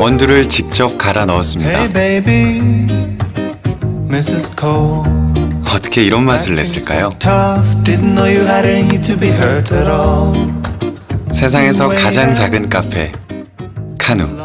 원두를 직접 갈아 넣었습니다. 어떻게 이런 맛을 냈을까요? 세상에서 가장 작은 카페, 카누.